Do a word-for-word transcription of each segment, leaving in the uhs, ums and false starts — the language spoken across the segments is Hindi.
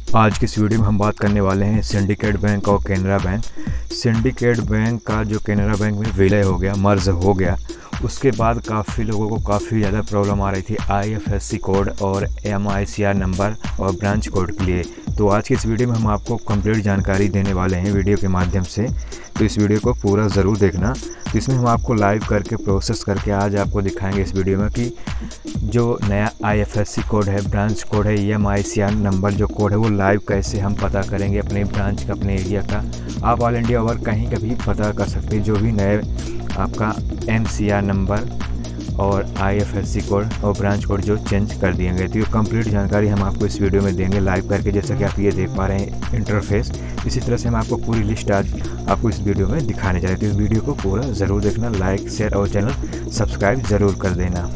आज की इस वीडियो में हम बात करने वाले हैं सिंडिकेट बैंक और कैनरा बैंक। सिंडिकेट बैंक का जो कैनरा बैंक में विलय हो गया, मर्ज हो गया, उसके बाद काफ़ी लोगों को काफ़ी ज़्यादा प्रॉब्लम आ रही थी आईएफएससी कोड और एमआईसीआर नंबर और ब्रांच कोड के लिए। तो आज की इस वीडियो में हम आपको कंप्लीट जानकारी देने वाले हैं वीडियो के माध्यम से, तो इस वीडियो को पूरा ज़रूर देखना। तो इसमें हम आपको लाइव करके प्रोसेस करके आज आपको दिखाएंगे इस वीडियो में कि जो नया आईएफएससी कोड है, ब्रांच कोड है, एमआईसीआर नंबर जो कोड है वो लाइव कैसे हम पता करेंगे अपने ब्रांच का, अपने एरिया का। आप ऑल इंडिया ओवर कहीं का भी पता कर सकते हैं जो भी नए आपका एमसीआर नंबर और आईएफएससी कोड और ब्रांच कोड जो चेंज कर दिए गए। तो ये कंप्लीट जानकारी हम आपको इस वीडियो में देंगे लाइव करके, जैसा कि आप ये देख पा रहे हैं इंटरफेस। इसी तरह से हम आपको पूरी लिस्ट आज आपको इस वीडियो में दिखाने जा रहे हैं। तो इस वीडियो को पूरा ज़रूर देखना, लाइक शेयर और चैनल सब्सक्राइब ज़रूर कर देना।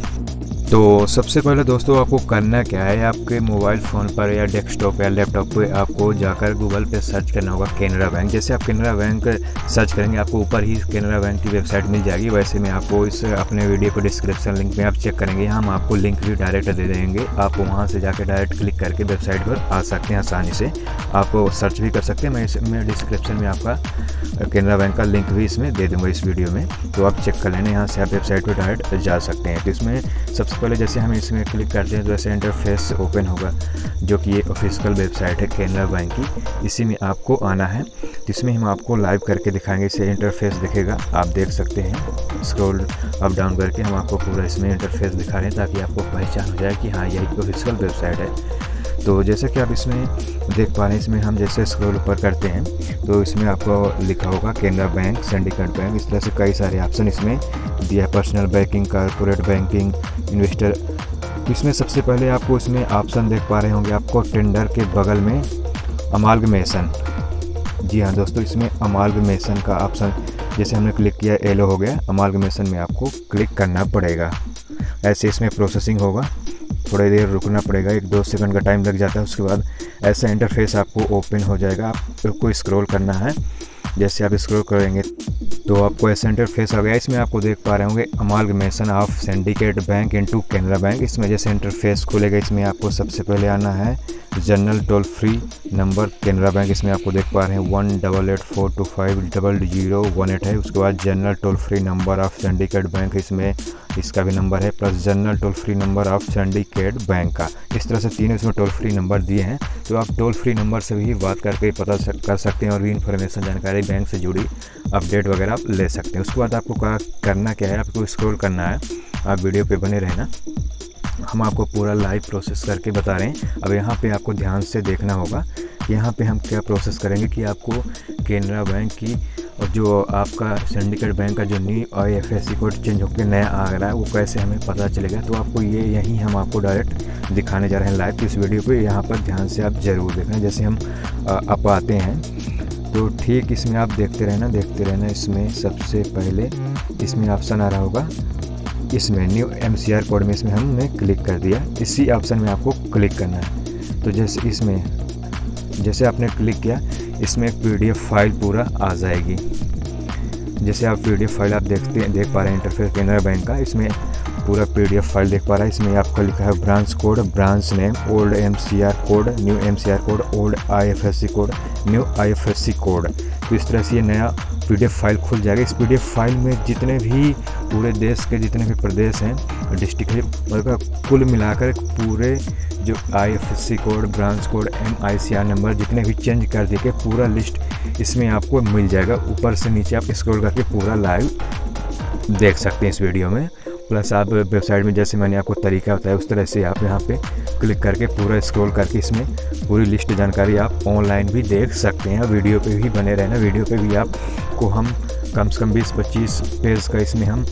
तो सबसे पहले दोस्तों आपको करना क्या है, आपके मोबाइल फ़ोन पर या डेस्कटॉप या लैपटॉप पे आपको जाकर गूगल पे सर्च करना होगा कैनरा बैंक। जैसे आप कैनरा बैंक सर्च करेंगे आपको ऊपर ही कैनरा बैंक की वेबसाइट मिल जाएगी। वैसे में आपको इस अपने वीडियो को डिस्क्रिप्शन लिंक में आप चेक करेंगे, हम आपको लिंक भी डायरेक्ट दे देंगे। आप वहाँ से जाकर डायरेक्ट क्लिक करके वेबसाइट पर आ सकते हैं आसानी से। आप सर्च भी कर सकते हैं, मैं इसमें डिस्क्रिप्शन में आपका कैनरा बैंक का लिंक भी इसमें दे दूँगा इस वीडियो में, तो आप चेक कर लेना। यहाँ से आप वेबसाइट पर डायरेक्ट जा सकते हैं। तो इसमें सबसे पहले जैसे हम इसमें क्लिक करते हैं तो ऐसे इंटरफेस ओपन होगा, जो कि ये ऑफिशियल वेबसाइट है कैनरा बैंक की, इसी में आपको आना है। तो इसमें हम आपको लाइव करके दिखाएंगे, इसे इंटरफेस दिखेगा, आप देख सकते हैं। स्क्रॉल अप डाउन करके हम आपको पूरा इसमें इंटरफेस दिखा रहे हैं ताकि आपको पहचान हो जाए कि हाँ यही ऑफिशियल वेबसाइट है। तो जैसे कि आप इसमें देख पा रहे हैं, इसमें हम जैसे स्क्रॉल ऊपर करते हैं तो इसमें आपको लिखा होगा कैनरा बैंक, सिंडिकेट बैंक, इस तरह से कई सारे ऑप्शन इसमें दिया है। Personal banking, corporate banking, investor. तो इसमें सबसे पहले आपको इसमें ऑप्शन देख पा रहे होंगे आपको टेंडर के बगल में अमालगमेशन। जी हाँ दोस्तों, इसमें अमालगमेशन का ऑप्शन जैसे हमने क्लिक किया येलो हो गया, अमालगमेशन में आपको क्लिक करना पड़ेगा। ऐसे इसमें प्रोसेसिंग होगा, थोड़ी देर रुकना पड़ेगा, एक दो सेकंड का टाइम लग जाता है। उसके बाद ऐसा इंटरफेस आपको ओपन हो जाएगा। आपको स्क्रॉल करना है, जैसे आप स्क्रॉल करेंगे तो आपको ऐसा इंटरफेस आ गया। इसमें आपको देख पा रहे होंगे amalgamation of Syndicate bank into Canara bank. इसमें जैसे इंटरफेस खुलेगा, इसमें आपको सबसे पहले आना है general toll free number Canara bank. इसमें आपको देख पा रहे हैं one double eight four two five double zero one eight है। उसके बाद general toll free number of Syndicate bank, इसमें इसका भी नंबर है, plus general toll free number of Syndicate bank का। इस तरह से तीनों इसमें टोल फ्री नंबर दिए हैं। तो आप टोल फ्री नंबर से भी बात करके पता कर सकते हैं और भी इन्फॉर्मेशन, जानकारी, बैंक से जुड़ी अपडेट वगैरह आप ले सकते हैं। उसके बाद आपको क्या करना क्या है, आपको स्क्रॉल करना है, आप वीडियो पे बने रहना, हम आपको पूरा लाइव प्रोसेस करके बता रहे हैं। अब यहाँ पे आपको ध्यान से देखना होगा, यहाँ पे हम क्या प्रोसेस करेंगे कि आपको कैनरा बैंक की और जो आपका सिंडिकेट बैंक का जो न्यू आईएफएससी कोड चेंज होकर नया आ रहा है वो कैसे हमें पता चलेगा। तो आपको ये यहीं हम आपको डायरेक्ट दिखाने जा रहे हैं लाइव। तो इस वीडियो पे यहाँ पर ध्यान से आप ज़रूर देखना। जैसे हम आप आते हैं तो ठीक इसमें आप देखते रहना देखते रहना इसमें सबसे पहले इसमें ऑप्शन आ रहा होगा, इसमें न्यू एमसीआर कोड में इसमें हमने क्लिक कर दिया। इसी ऑप्शन में आपको क्लिक करना है। तो जैसे इसमें जैसे आपने क्लिक किया, इसमें पीडीएफ फाइल पूरा आ जाएगी। जैसे आप पीडीएफ फाइल आप देखते हैं देख पा रहे हैं इंटरफेस कैनरा बैंक का, इसमें पूरा पीडीएफ फाइल देख पा रहा है। इसमें आपका लिखा है branch code, branch name, old MCR code, new MCR code, old IFSC code, new IFSC code. तो इस तरह से ये नया पीडीएफ फाइल खुल जाएगा। इस पीडीएफ फाइल में जितने भी पूरे देश के जितने भी प्रदेश हैं, डिस्ट्रिक्ट है, मतलब कुल मिलाकर पूरे जो IFSC code, branch code, MICR number जितने भी चेंज कर दिए पूरा लिस्ट इसमें आपको मिल जाएगा। ऊपर से नीचे आप स्क्रॉल करके पूरा लाइव देख सकते हैं इस वीडियो में। प्लस आप वेबसाइट में जैसे मैंने आपको तरीका बताया उस तरह से आप यहाँ पे क्लिक करके पूरा स्क्रॉल करके इसमें पूरी लिस्ट जानकारी आप ऑनलाइन भी देख सकते हैं। वीडियो पे भी बने रहना, वीडियो पे भी आपको हम कम से कम बीस पच्चीस पेज का इसमें हम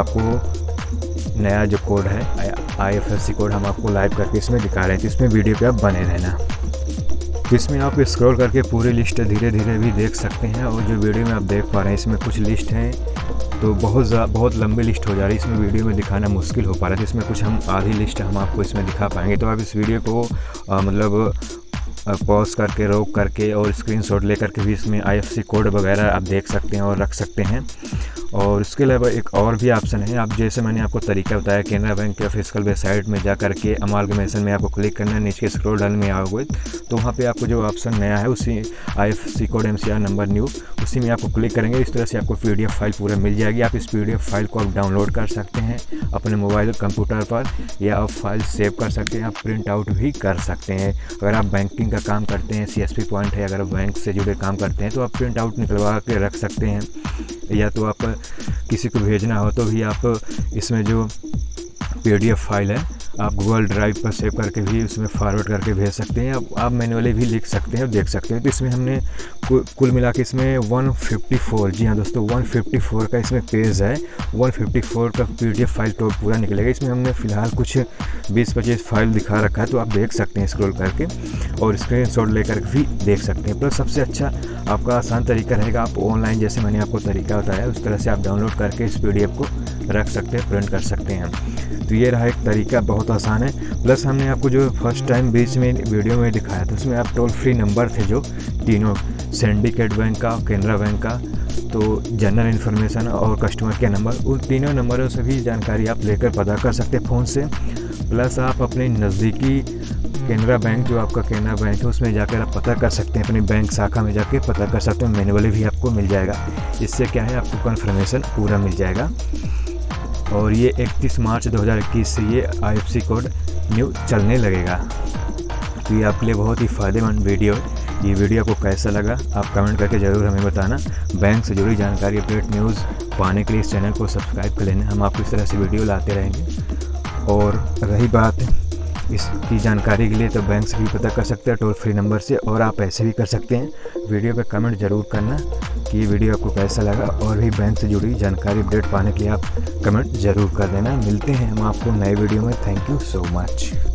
आपको नया जो कोड है आईएफएससी कोड हम आपको लाइव करके इसमें दिखा रहे हैं। तो इसमें वीडियो पे आप बने रहना। तो इसमें आप स्क्रॉल करके पूरी लिस्ट धीरे धीरे भी देख सकते हैं। और जो वीडियो में आप देख पा रहे हैं इसमें कुछ लिस्ट हैं तो बहुत बहुत लंबी लिस्ट हो जा रही है, इसमें वीडियो में दिखाना मुश्किल हो पा रहा है। तो इसमें कुछ हम आधी लिस्ट हम आपको इसमें दिखा पाएंगे। तो आप इस वीडियो को आ, मतलब पॉज करके, रोक करके और स्क्रीनशॉट ले करके भी इसमें आईएफएससी कोड वगैरह आप देख सकते हैं और रख सकते हैं। और इसके अलावा एक और भी ऑप्शन है, आप जैसे मैंने आपको तरीका बताया कैनरा बैंक के ऑफिशियल वेबसाइट में जा करके अमालगमेशन में आपको क्लिक करना है, नीचे स्क्रॉल डाउन में आओगे तो वहाँ पे आपको जो ऑप्शन नया है उसी I F C code M C R number new उसी में आपको क्लिक करेंगे। इस तरह से आपको पी डी एफ फाइल पूरा मिल जाएगी। आप इस पी डी एफ फाइल को आप डाउनलोड कर सकते हैं अपने मोबाइल कंप्यूटर पर, या आप फाइल सेव कर सकते हैं, आप प्रिंट आउट भी कर सकते हैं। अगर आप बैंकिंग का काम करते हैं, सी एस पी पॉइंट है, अगर बैंक से जुड़े काम करते हैं तो आप प्रिंट आउट निकलवा के रख सकते हैं, या तो आप किसी को भेजना हो तो भी आप इसमें जो पी डी एफ फाइल है आप गूगल ड्राइव पर सेव करके भी उसमें फॉरवर्ड करके भेज सकते हैं। अब आप मैनुअली भी लिख सकते हैं और देख सकते हैं। तो इसमें हमने कुल मिला के इसमें एक सौ चौवन, जी हाँ दोस्तों, एक सौ चौवन का इसमें पेज है। एक सौ चौवन का पी डी एफ फाइल तो पूरा निकलेगा। इसमें हमने फ़िलहाल कुछ बीस पच्चीस फाइल दिखा रखा है, तो आप देख सकते हैं स्क्रॉल करके और स्क्रीनशॉट लेकर भी देख सकते हैं। प्लस सबसे अच्छा आपका आसान तरीका रहेगा, आप ऑनलाइन जैसे मैंने आपको तरीका बताया उस तरह से आप डाउनलोड करके इस पी डी एफ को रख सकते हैं, प्रिंट कर सकते हैं। तो ये रहा एक तरीका, बहुत आसान है। प्लस हमने आपको जो फर्स्ट टाइम बीच में वीडियो में दिखाया था उसमें आप टोल फ्री नंबर थे जो तीनों, सिंडिकेट बैंक का, कैनरा बैंक का, तो जनरल इन्फॉर्मेशन और कस्टमर केयर नंबर, उन तीनों नंबरों से भी जानकारी आप लेकर पता कर सकते हैं फ़ोन से। प्लस आप अपने नज़दीकी कैनरा बैंक जो आपका कैनरा बैंक है उसमें जाकर आप पता कर सकते हैं, अपनी बैंक शाखा में जाके पता कर सकते हैं, मैनुअली भी आपको मिल जाएगा। इससे क्या है आपको कन्फर्मेशन पूरा मिल जाएगा। और ये इकतीस मार्च दो हज़ार इक्कीस से ये I F C code new चलने लगेगा। तो ये आपके लिए बहुत ही फ़ायदेमंद वीडियो है। ये वीडियो आपको कैसा लगा आप कमेंट करके ज़रूर हमें बताना। बैंक से जुड़ी जानकारी, अपडेट न्यूज़ पाने के लिए इस चैनल को सब्सक्राइब कर लेना, हम आपको इस तरह से वीडियो लाते रहेंगे। और रही बात इसकी जानकारी के लिए तो बैंक से भी पता कर सकते हैं टोल फ्री नंबर से, और आप ऐसे भी कर सकते हैं। वीडियो पे कमेंट ज़रूर करना कि ये वीडियो आपको कैसा लगा, और भी बैंक से जुड़ी जानकारी अपडेट पाने के लिए आप कमेंट ज़रूर कर देना। मिलते हैं हम आपको नए वीडियो में। Thank you so much.